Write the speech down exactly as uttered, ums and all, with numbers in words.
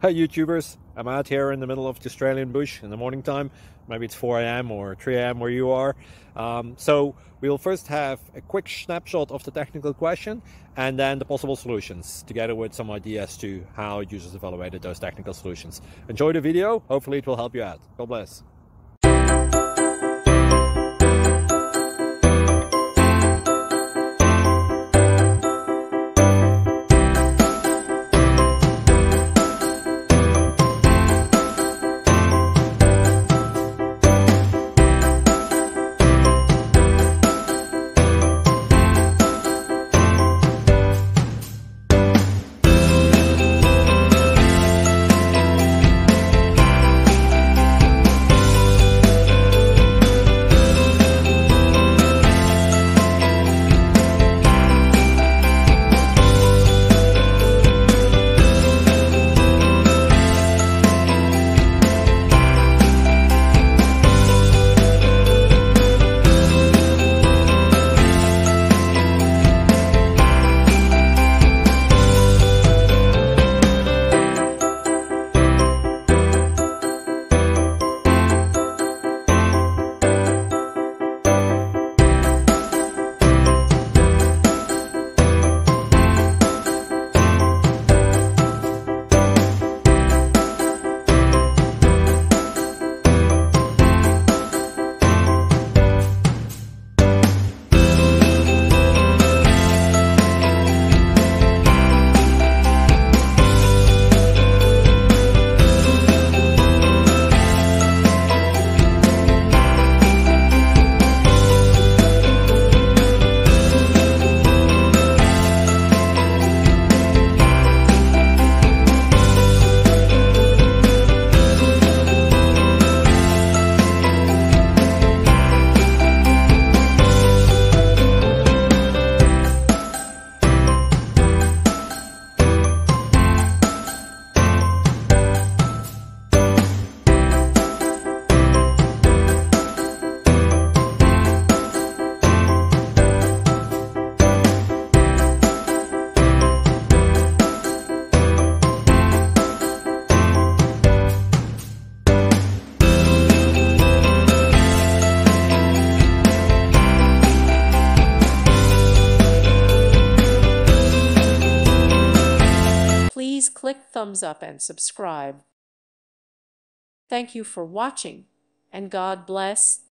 Hey YouTubers, I'm out here in the middle of the Australian bush in the morning time. Maybe it's four A M or three A M where you are. Um, so we'll first have a quick snapshot of the technical question and then the possible solutions, together with some ideas to how users evaluated those technical solutions. Enjoy the video, hopefully it will help you out. God bless. Please click thumbs up and subscribe. Thank you for watching, and God bless.